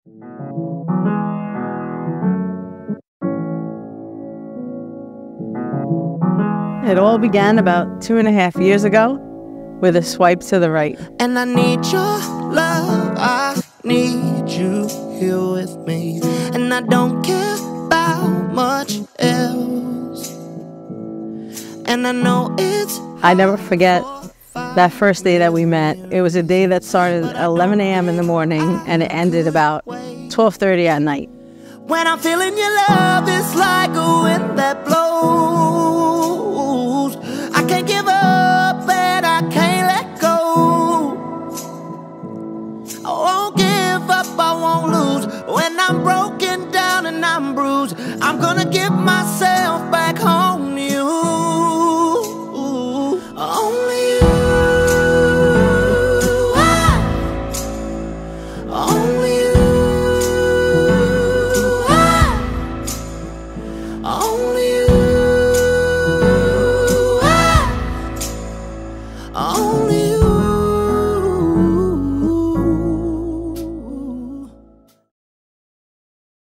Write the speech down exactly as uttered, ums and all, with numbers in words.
It all began about two and a half years ago with a swipe to the right. And I need your love, I need you here with me. And I don't care about much else. And I know it's I never forget that first day that we met. It was a day that started at eleven a m in the morning and it ended about twelve thirty at night. When I'm feeling your love, it's like a wind that blows. I can't give up and I can't let go. I won't give up, I won't lose. When I'm broken down and I'm bruised, I'm gonna give myself back home to you. Only you. Only you. Oh.